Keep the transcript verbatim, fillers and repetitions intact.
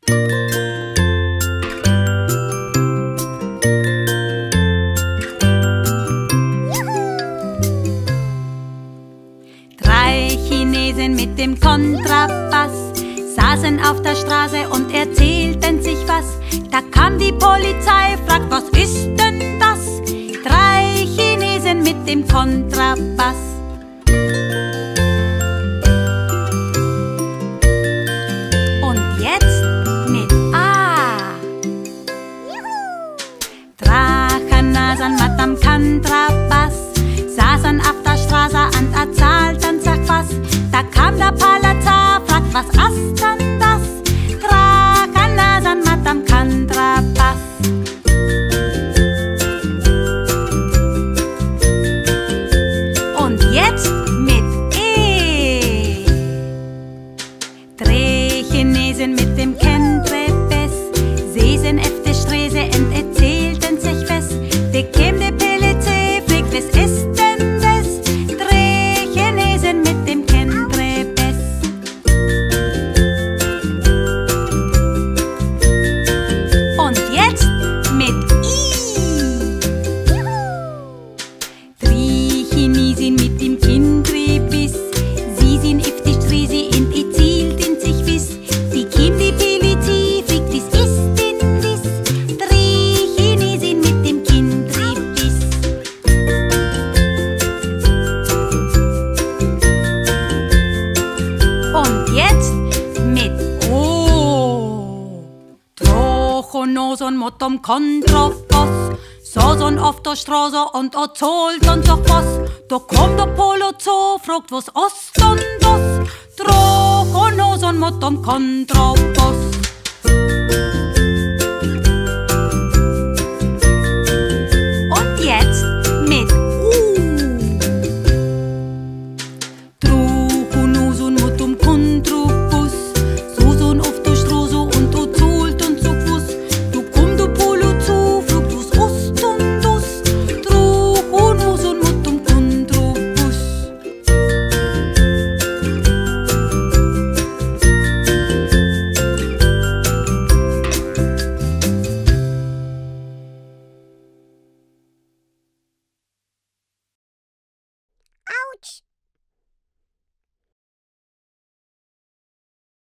Drei Chinesen mit dem Kontrabass saßen auf der Straße und erzählten sich was. Da kam die Polizei, fragt, was ist denn das? Drei Chinesen mit dem Kontrabass. Und jetzt mit A. Drachen-Nasen mit dem Kontrabass saßen auf der Straße und erzählten sich was. Da kam der Polizei, fragt, was ist denn das? Drachen-Nasen mit dem Kontrabass. Und jetzt mit E. Drei Chinesen mit dem Kontrabass saßen auf der Straße und erzählten sich was. Da kam die Polizei, fragt, was ist denn das? Drei Chinesen mit dem Kontrabass. Und jetzt mit I. Drei Chinesen mit dem Kontrabass, sie sind auf die Straße und erzählten sich was. Da kam die Polizei, fragt, was ist denn das? Drei Chinesen mit dem Kontrabass. Und jetzt mit O. Drachen-Nasen mit dem Kontrabass saßen auf der Straße und erzählten sich was. Da kommt der Polizei, fragt, was ist denn das? Drachen-Nasen mit dem Kontrabass.